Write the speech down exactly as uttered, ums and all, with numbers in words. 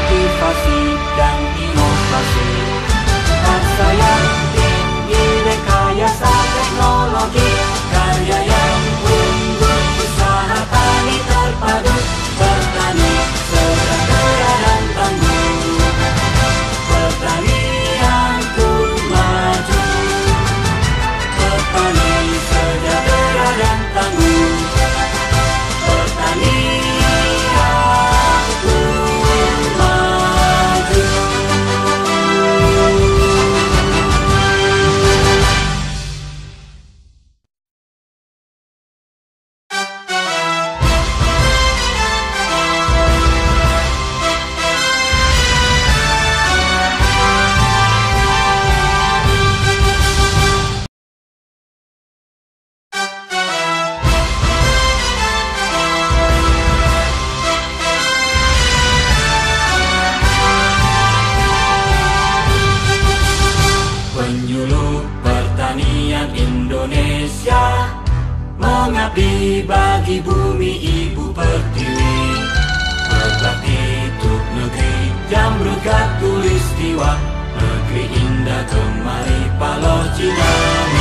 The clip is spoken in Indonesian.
motivasi dan inovasi. Bangsa yang tinggi, rekayasa teknologi, karya yang unggul, usaha tani terpadu, bertani sejahtera dan tangguh. Pertanian pun maju, petani sejahtera dan tangguh. Pertanian pun maju. Penyuluh pertanian Indonesia, mengabdi bagi bumi ibu pertiwi, berbakti untuk negeri Jamrut Khatulistiwa, negeri indah kemari Paloh Cina.